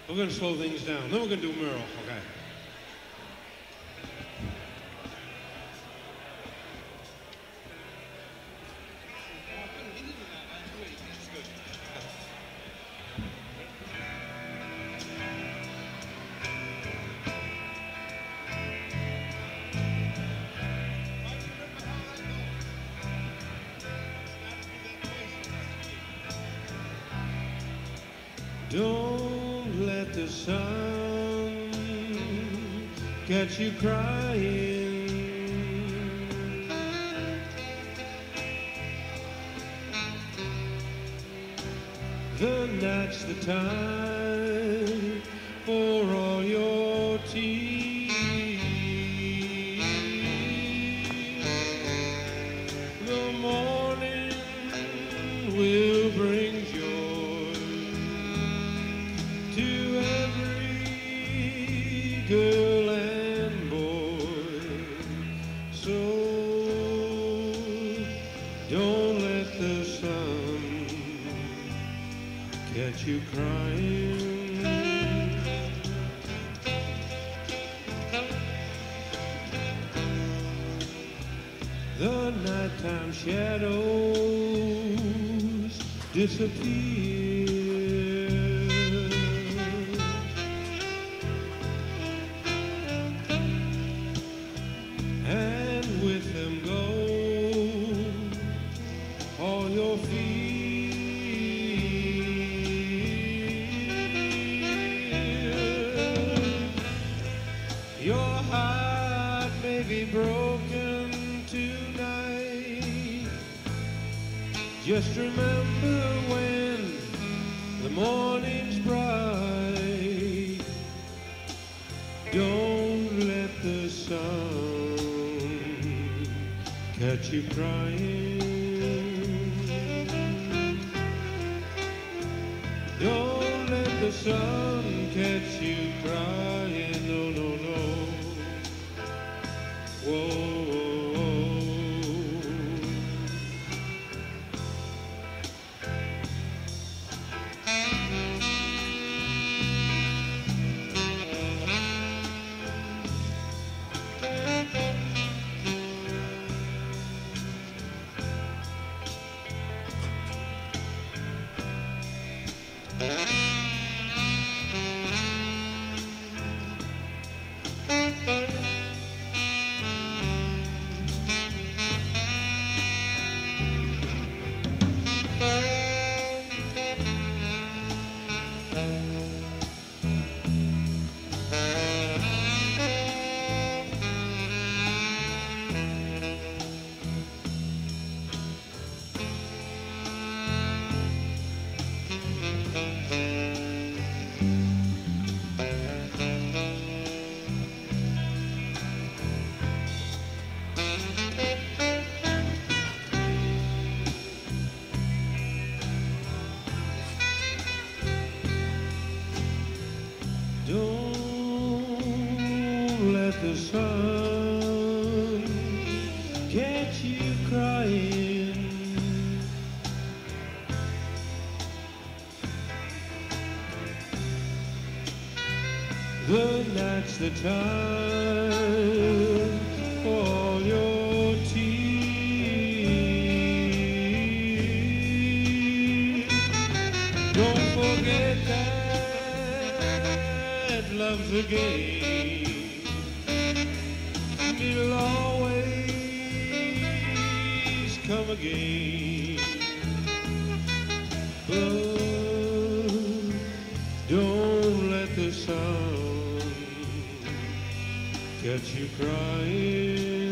We're going to slow things down. Then we're going to do Merle, okay? Don't let the sun get you crying. The night's the time for all your tears. The morning will bring joy to every girl and boy. So don't let the sun catch you crying. The nighttime shadows disappear, and with them go all your fears. Your heart may be broken tonight. Just remember when the morning's bright, don't let the sun catch you crying. Don't let the sun catch you crying. No, no, no. Whoa. Don't let the sun catch you crying. The night's the time for all your tears. Don't forget that love's a game. It'll always come again. But don't let the sun catch you crying.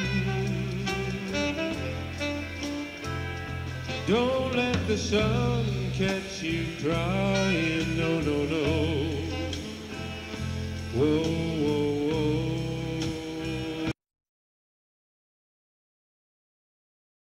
Don't let the sun catch you crying. No, no, no. Whoa, whoa.